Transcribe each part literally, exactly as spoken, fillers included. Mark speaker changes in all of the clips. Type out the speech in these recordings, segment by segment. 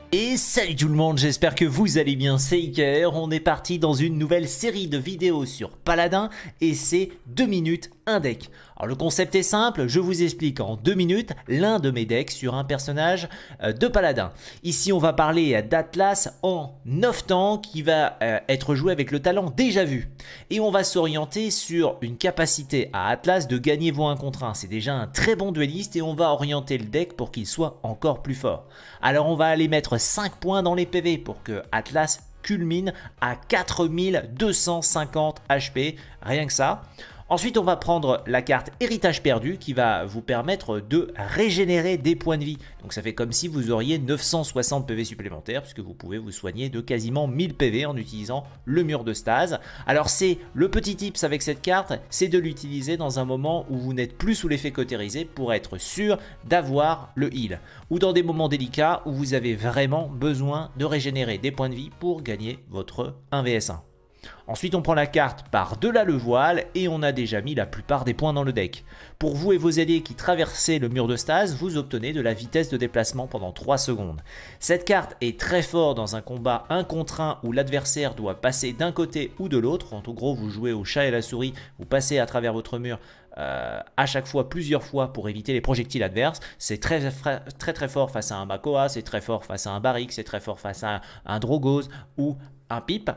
Speaker 1: Et salut tout le monde, j'espère que vous allez bien, c'est Iker. On est parti dans une nouvelle série de vidéos sur Paladin et c'est deux minutes un deck. Alors le concept est simple, je vous explique en deux minutes l'un de mes decks sur un personnage de Paladin. Ici on va parler d'Atlas en neuf temps qui va être joué avec le talent déjà vu. Et on va s'orienter sur une capacité à Atlas de gagner vos un contre un. C'est déjà un très bon dueliste et on va orienter le deck pour qu'il soit encore plus fort. Alors on va aller mettre cinq points dans les P V pour que Atlas culmine à quatre mille deux cent cinquante H P, rien que ça. Ensuite, on va prendre la carte Héritage perdu qui va vous permettre de régénérer des points de vie. Donc ça fait comme si vous auriez neuf cent soixante P V supplémentaires puisque vous pouvez vous soigner de quasiment mille P V en utilisant le mur de stase. Alors c'est le petit tips avec cette carte, c'est de l'utiliser dans un moment où vous n'êtes plus sous l'effet cautérisé pour être sûr d'avoir le heal. Ou dans des moments délicats où vous avez vraiment besoin de régénérer des points de vie pour gagner votre un V un. Ensuite on prend la carte par-delà le voile et on a déjà mis la plupart des points dans le deck. Pour vous et vos alliés qui traversez le mur de stase, vous obtenez de la vitesse de déplacement pendant trois secondes. Cette carte est très forte dans un combat un contre un où l'adversaire doit passer d'un côté ou de l'autre. En gros vous jouez au chat et la souris, vous passez à travers votre mur euh, à chaque fois, plusieurs fois pour éviter les projectiles adverses. C'est très, très très fort face à un Makoa, c'est très fort face à un Barik, c'est très fort face à un, un Drogos ou un pipe.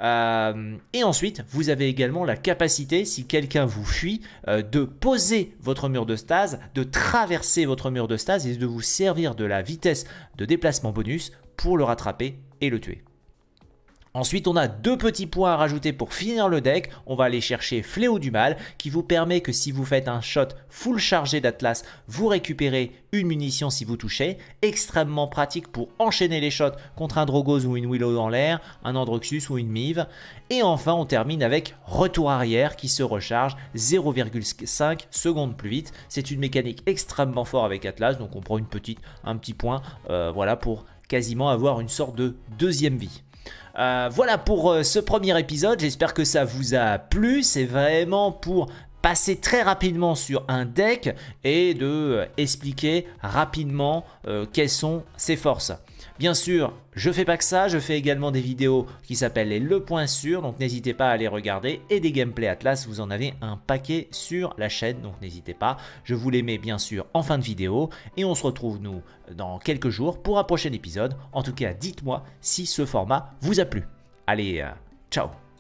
Speaker 1: Euh, et ensuite vous avez également la capacité, si quelqu'un vous fuit, euh, de poser votre mur de stase, de traverser votre mur de stase et de vous servir de la vitesse de déplacement bonus pour le rattraper et le tuer. Ensuite, on a deux petits points à rajouter pour finir le deck. On va aller chercher Fléau du Mal qui vous permet que si vous faites un shot full chargé d'Atlas, vous récupérez une munition si vous touchez. Extrêmement pratique pour enchaîner les shots contre un Drogos ou une Willow dans l'air, un Androxus ou une Mive. Et enfin, on termine avec Retour arrière qui se recharge zéro virgule cinq secondes plus vite. C'est une mécanique extrêmement forte avec Atlas, donc on prend une petite, un petit point euh, voilà, pour quasiment avoir une sorte de deuxième vie. Euh, voilà pour euh, ce premier épisode, j'espère que ça vous a plu. C'est vraiment pour passer très rapidement sur un deck et de euh, expliquer rapidement euh, quelles sont ses forces. Bien sûr, je fais pas que ça, je fais également des vidéos qui s'appellent les Le Point Sûr, donc n'hésitez pas à les regarder, et des gameplays Atlas, vous en avez un paquet sur la chaîne, donc n'hésitez pas. Je vous les mets bien sûr en fin de vidéo, et on se retrouve nous dans quelques jours pour un prochain épisode. En tout cas, dites-moi si ce format vous a plu. Allez, euh, ciao!